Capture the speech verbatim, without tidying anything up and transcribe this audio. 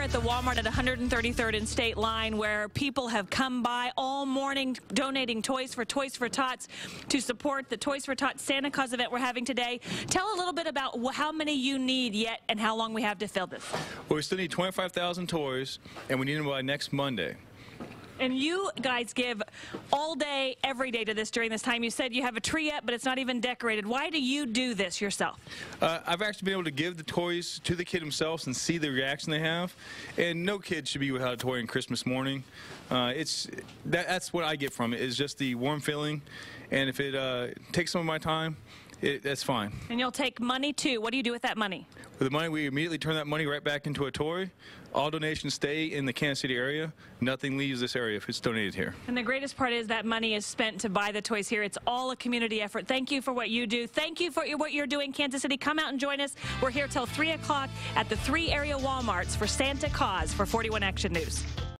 at the Walmart at one hundred thirty-third and State Line, where people have come by all morning donating toys for Toys for Tots to support the Toys for Tots Santa Claus event we're having today. Tell a little bit about how many you need yet and how long we have to fill this. Well, we still need twenty-five thousand toys, and we need them by next Monday. And you guys give all day, every day to this during this time. You said you have a tree up, but it's not even decorated. Why do you do this yourself? Uh, I've actually been able to give the toys to the kid themselves and see the reaction they have. And no kid should be without a toy on Christmas morning. Uh, it's that, that's what I get from it, is just the warm feeling. And if it uh, takes some of my time, It, that's fine. And you'll take money, too. What do you do with that money? With the money, we immediately turn that money right back into a toy. All donations stay in the Kansas City area. Nothing leaves this area if it's donated here. And the greatest part is that money is spent to buy the toys here. It's all a community effort. Thank you for what you do. Thank you for what you're doing, Kansas City. Come out and join us. We're here till three o'clock at the three area Walmarts for Santa Claus for forty-one Action News.